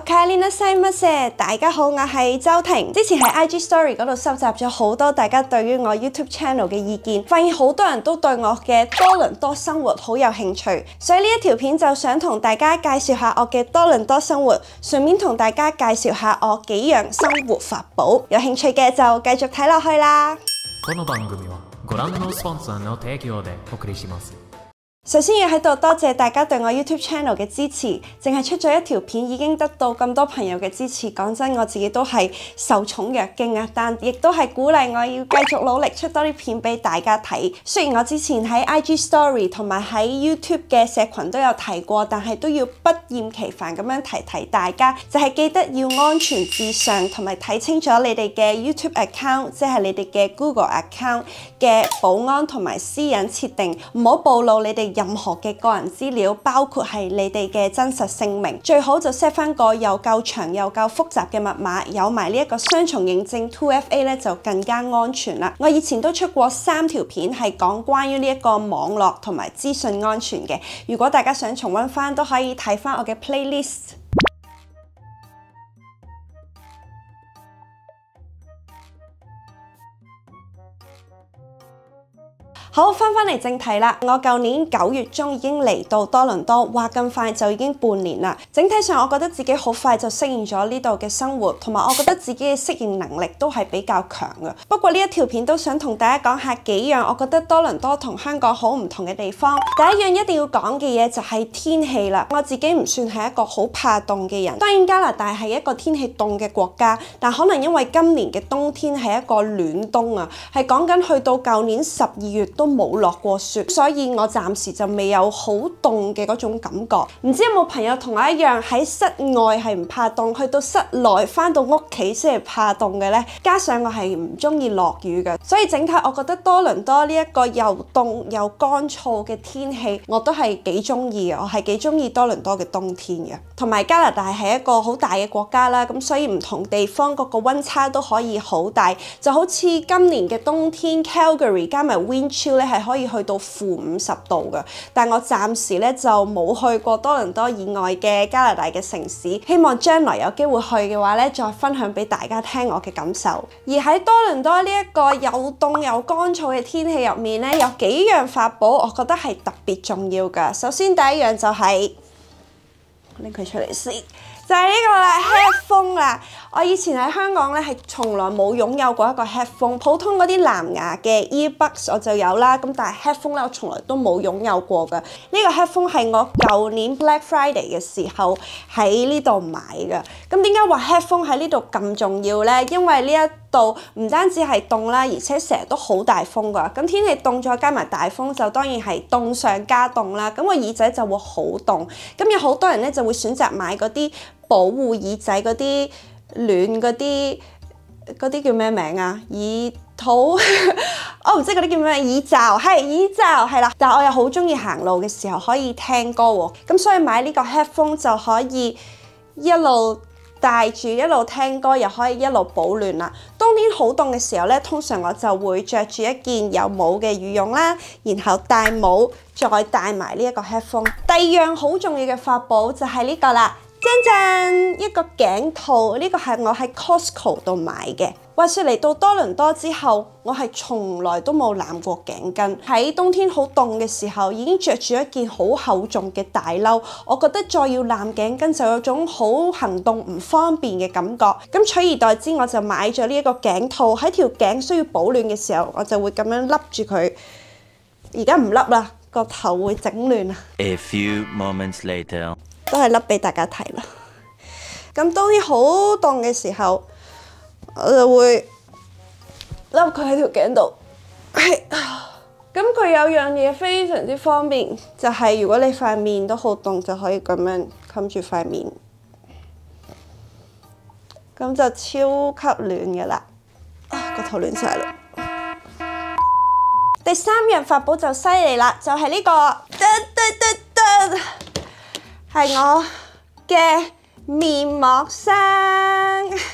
Kalina Saimase， 大家好，我係周庭。之前喺 IG Story 嗰度收集咗好多大家對於我 YouTube Channel 嘅意見，發現好多人都對我嘅多倫多生活好有興趣，所以呢一條片就想同大家介紹下我嘅多倫多生活，順便同大家介紹下我幾樣生活法寶。有興趣嘅就繼續睇落去啦。 この番組はご覧のスポンサーの提供でお送りします。 首先要喺度多謝大家對我 YouTube Channel 嘅支持，淨係出咗一條片已經得到咁多朋友嘅支持，講真我自己都係受寵若驚啊！但亦都係鼓勵我要繼續努力出多啲片俾大家睇。雖然我之前喺 IG Story 同埋喺 YouTube 嘅社群都有提過，但係都要不厭其煩咁樣提大家，就係記得要安全至上，同埋睇清楚你哋嘅 YouTube account， 即係你哋嘅 Google account 嘅保安同埋私隱設定，唔好暴露你哋任何嘅個人資料，包括係你哋嘅真實姓名，最好就 set 翻個又夠長又夠複雜嘅密碼，有埋呢一個雙重認證 2FA 咧就更加安全啦。我以前都出過3條片係講關於呢一個網絡同埋資訊安全嘅，如果大家想重溫翻都可以睇翻我嘅 playlist。好，翻嚟正題啦。我舊年9月中已經嚟到多倫多，話咁快就已經半年啦。整體上我覺得自己好快就適應咗呢度嘅生活，同埋我覺得自己嘅適應能力都係比較強嘅。不過呢一條片都想同大家講下幾樣我覺得多倫多同香港好唔同嘅地方。第一樣一定要講嘅嘢就係天氣啦。我自己唔算係一個好怕凍嘅人，當然加拿大係一個天氣凍嘅國家，但可能因為今年嘅冬天係一個暖冬啊，係講緊去到舊年12月都冇落過雪，所以我暫時就未有好凍嘅嗰種感覺。唔知有冇朋友同我一樣喺室外係唔怕凍，去到室內返到屋企先係怕凍嘅呢？加上我係唔中意落雨嘅，所以整體我覺得多倫多呢一個又凍又乾燥嘅天氣，我都係幾中意嘅。我係幾中意多倫多嘅冬天嘅。同埋加拿大係一個好大嘅國家啦，咁所以唔同地方嗰個溫差都可以好大。就好似今年嘅冬天 Calgary 加埋 Wind Chill 咧係可以去到-50度嘅，但我暫時咧就冇去過多倫多以外嘅加拿大嘅城市，希望將來有機會去嘅話咧，再分享俾大家聽我嘅感受。而喺多倫多呢一個又凍又乾燥嘅天氣入面咧，有幾樣法寶我覺得係特別重要㗎。首先第一樣就係拎佢出嚟先。就係呢個啦 headphone 啦，我以前喺香港咧係從來冇擁有過一個 headphone， 普通嗰啲藍牙嘅 earbuds 我就有啦，咁但係 headphone 咧我從來都冇擁有過嘅。呢個 headphone 係我舊年 Black Friday 嘅時候喺呢度買嘅。咁點解話 headphone 喺呢度咁重要咧？因為呢一度唔單止係凍啦，而且成日都好大風㗎。咁天氣凍再加埋大風，就當然係凍上加凍啦。咁個耳仔就會好凍。咁有好多人咧就會選擇買嗰啲保護耳仔嗰啲暖嗰啲叫咩名啊？耳套我唔知嗰啲叫咩，耳罩係耳罩係啦。但係我又好中意行路嘅時候可以聽歌喎，咁所以買呢個 headphone 就可以一路戴住一路聽歌，又可以一路保暖啦。冬天好凍嘅時候咧，通常我就會着住一件有帽嘅羽絨啦，然後戴帽再戴埋呢一個 headphone。第二樣好重要嘅法寶就係呢個啦。真正一個頸套，呢個係我喺 Costco 度買嘅。話說嚟到多倫多之後，我係從來都冇攬過頸巾。喺冬天好凍嘅時候，已經着住一件好厚重嘅大褸，我覺得再要攬頸巾就有種好行動唔方便嘅感覺。咁取而代之，我就買咗呢一個頸套。喺條頸需要保暖嘅時候，我就會咁樣笠住佢。而家唔笠啦，個頭會整亂啊。 A few moments later。 都係笠俾大家睇啦。咁冬天好凍嘅時候，我就會笠佢喺條頸度。咁佢有樣嘢非常之方便，就係如果你塊面都好凍，就可以咁樣冚住塊面，咁就超級暖嘅啦。個頭暖晒啦。第三樣法寶就犀利啦，就係呢個。係我嘅面膜霜，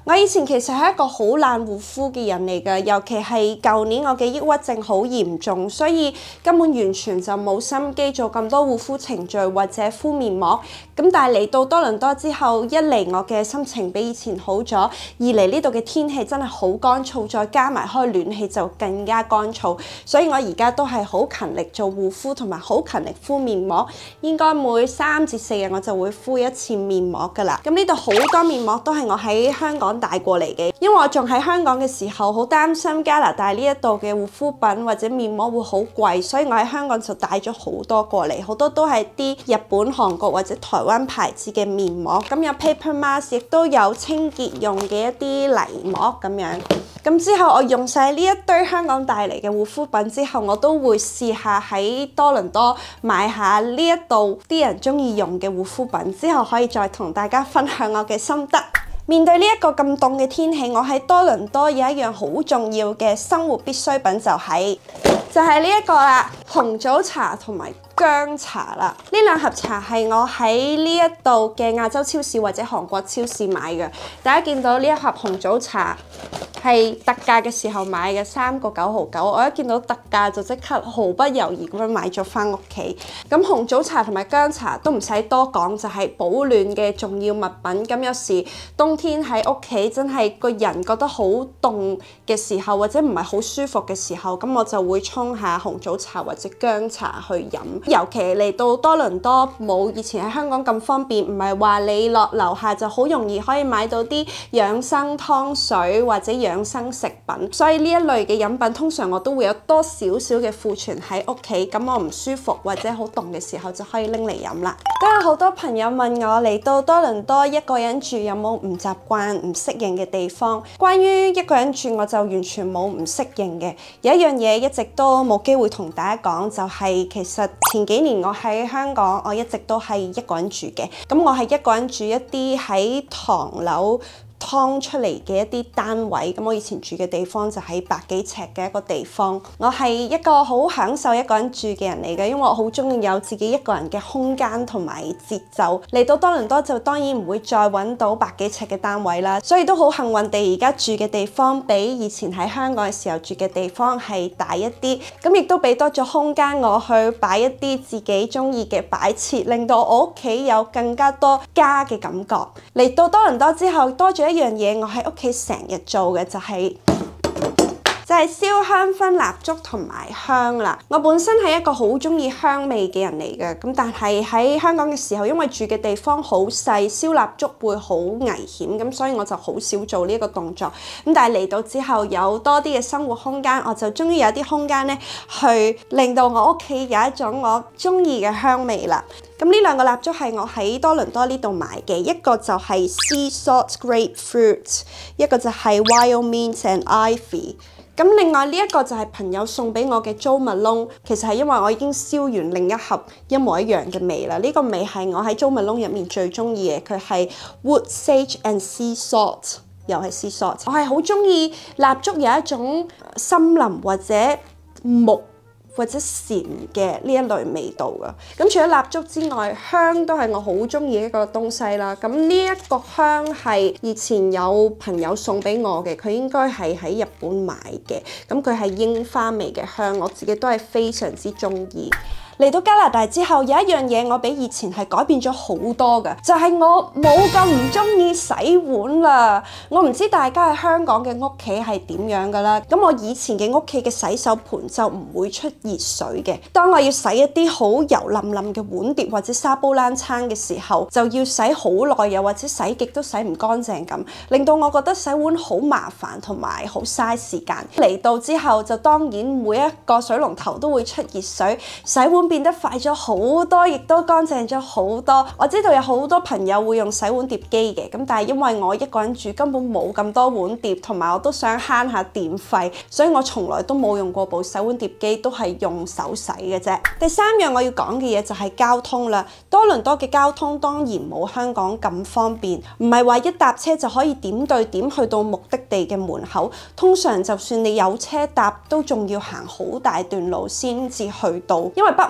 我以前其實係一個好懶護膚嘅人嚟㗎，尤其係舊年我嘅抑鬱症好嚴重，所以根本完全就冇心機做咁多護膚程序或者敷面膜。咁但係嚟到多倫多之後，一嚟我嘅心情比以前好咗，二嚟呢度嘅天氣真係好乾燥，再加埋開暖氣就更加乾燥，所以我而家都係好勤力做護膚同埋好勤力敷面膜，應該每3至4日我就會敷一次面膜㗎啦。咁呢度好多面膜都係我喺香港帶過嚟嘅，因為我仲喺香港嘅時候好擔心加拿大呢一度嘅護膚品或者面膜會好貴，所以我喺香港就帶咗好多過嚟，好多都係啲日本、韓國或者台灣牌子嘅面膜。咁有 paper mask，亦都有清潔用嘅一啲泥膜咁樣。咁之後我用晒呢一堆香港帶嚟嘅護膚品之後，我都會試下喺多倫多買下呢一度啲人中意用嘅護膚品，之後可以再同大家分享我嘅心得。面對呢一個咁凍嘅天氣，我喺多倫多有一樣好重要嘅生活必需品就係呢一個啦，紅棗茶同埋薑茶啦。呢兩盒茶係我喺呢一度嘅亞洲超市或者韓國超市買嘅。大家見到呢一盒紅棗茶係特價嘅時候買嘅，3個9毫9。我一見到特價就即刻毫不猶豫咁樣買咗返屋企。咁紅棗茶同埋薑茶都唔使多講，就係保暖嘅重要物品。咁有時冬天喺屋企真係個人覺得好凍嘅時候，或者唔係好舒服嘅時候，咁我就會沖下紅棗茶或者薑茶去飲。尤其嚟到多倫多冇以前喺香港咁方便，唔係話你落樓下就好容易可以買到啲養生湯水或者養生食品，所以呢一類嘅飲品通常我都會有多少少嘅庫存喺屋企，咁我唔舒服或者好凍嘅時候就可以拎嚟飲啦。都有好多朋友問我嚟到多倫多一個人住有冇唔習慣、唔適應嘅地方。關於一個人住我就完全冇唔適應嘅。有一樣嘢一直都冇機會同大家講，就係其實前幾年我喺香港，我一直都係一個人住嘅。咁我係一個人住一啲喺唐樓劏出嚟嘅一啲單位，咁我以前住嘅地方就喺百幾尺嘅一個地方。我係一個好享受一個人住嘅人嚟嘅，因為我好中意有自己一個人嘅空間同埋節奏。嚟到多倫多就當然唔會再揾到百幾尺嘅單位啦，所以都好幸運地而家住嘅地方比以前喺香港嘅時候住嘅地方係大一啲，咁亦都俾多咗空間我去擺一啲自己中意嘅擺設，令到我屋企有更加多家嘅感覺。嚟到多倫多之後多咗一樣嘢，我喺屋企成日做嘅就係燒香薰蠟燭同埋香啦。我本身係一個好中意香味嘅人嚟嘅，咁但係喺香港嘅時候，因為住嘅地方好細，燒蠟燭會好危險，咁所以我就好少做呢一個動作。咁但係嚟到之後有多啲嘅生活空間，我就終於有啲空間咧，去令到我屋企有一種我中意嘅香味啦。咁呢兩個蠟燭係我喺多倫多呢度買嘅，一個就係 Sea Salt Grapefruit， 一個就係 Wild Mint and Ivy。咁另外呢一個就係朋友送俾我嘅 Jo Malone， 其實係因為我已經燒完另一盒一模一樣嘅味啦。呢個味係我喺 Jo Malone 入面最中意嘅，佢係 Wood Sage and Sea Salt， 又係 Sea Salt。我係好中意蠟燭有一種森林或者木或者禪嘅呢一類味道㗎。咁除咗蠟燭之外，香都係我好中意一個東西啦。咁呢一個香係以前有朋友送俾我嘅，佢應該係喺日本買嘅。咁佢係櫻花味嘅香，我自己都係非常之中意。嚟到加拿大之後，有一樣嘢我比以前係改變咗好多嘅，就係我冇咁唔中意洗碗啦。我唔知大家喺香港嘅屋企係點樣㗎啦。咁我以前嘅屋企嘅洗手盆就唔會出熱水嘅。當我要洗一啲好油淋淋嘅碗碟或者沙煲冷餐嘅時候，就要洗好耐，又或者洗極都洗唔乾淨咁，令到我覺得洗碗好麻煩同埋好嘥時間。嚟到之後就當然每一個水龍頭都會出熱水，洗碗變得快咗好多，亦都乾淨咗好多。我知道有好多朋友會用洗碗碟機嘅，咁但係因為我一個人住，根本冇咁多碗碟，同埋我都想慳下電費，所以我從來都冇用過部洗碗碟機，都係用手洗嘅啫。第三樣我要講嘅嘢就係交通啦。多倫多嘅交通當然冇香港咁方便，唔係話一搭車就可以點對點去到目的地嘅門口。通常就算你有車搭，都仲要行好大段路先至去到，因為北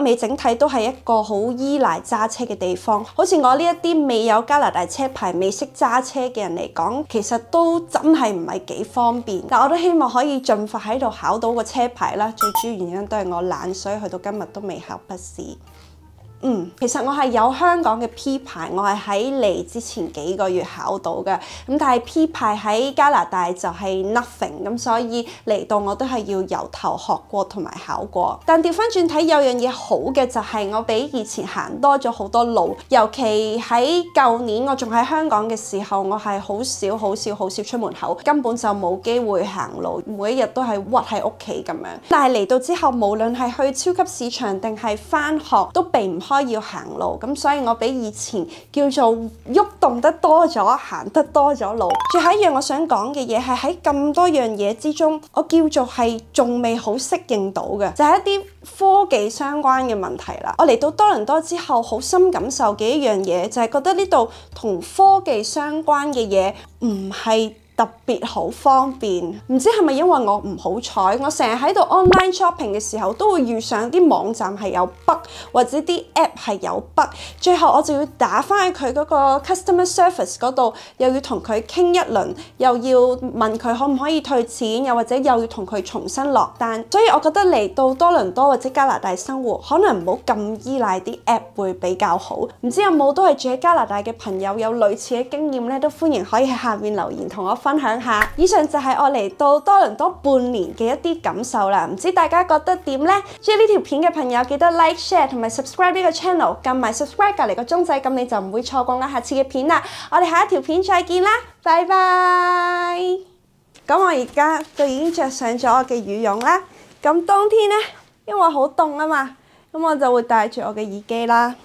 美整體都係一個好依賴揸車嘅地方，好似我呢一啲未有加拿大車牌、未識揸車嘅人嚟講，其實都真係唔係幾方便。但我都希望可以盡快喺度考到個車牌啦。最主要原因都係我懶，所以去到今日都未考筆試。其實我係有香港嘅 P 牌，我係喺嚟之前幾個月考到嘅。咁但係 P 牌喺加拿大就係 nothing， 咁所以嚟到我都係要由頭學過同埋考過。但調翻轉睇，有樣嘢好嘅就係我比以前行多咗好多路，尤其喺舊年我仲喺香港嘅時候，我係好少出門口，根本就冇機會行路，每一日都係屈喺屋企咁樣。但係嚟到之後，無論係去超級市場定係返學，都避唔開要行路，咁所以我比以前叫做喐動得多咗，行得多咗路。最後一樣我想講嘅嘢係喺咁多樣嘢之中，我叫做係仲未好適應到嘅，就係一啲科技相關嘅問題啦。我嚟到多倫多之後，好深感受嘅一樣嘢就係覺得呢度同科技相關嘅嘢唔係特別好方便，唔知係咪因為我唔好彩，我成日喺度 online shopping 嘅時候都會遇上啲網站係有 bug， 或者啲 app 係有 bug， 最後我就要打翻去佢嗰個 customer service 嗰度，又要同佢傾一輪，又要問佢可唔可以退錢，又或者又要同佢重新落單。所以我覺得嚟到多倫多或者加拿大生活，可能唔好咁依賴啲 app 會比較好。唔知有冇都係住喺加拿大嘅朋友有類似嘅經驗咧，都歡迎可以喺下面留言同我分享下。以上就係我嚟到多倫多半年嘅一啲感受啦，唔知大家覺得點呢？中意呢條片嘅朋友記得 like、share 同埋 subscribe 呢個 channel， 撳埋 subscribe 隔離個鐘仔，咁你就唔會錯過我下次嘅片啦。我哋下一條片再見啦，拜拜！咁我而家就已經着上咗我嘅羽絨啦。咁冬天呢，因為好凍啊嘛，咁我就會戴住我嘅耳機啦，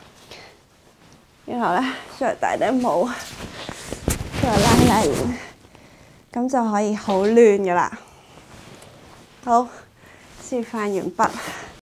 然後呢，再戴頂帽，再拉鏈。咁就可以好暖㗎喇。好，示範完畢。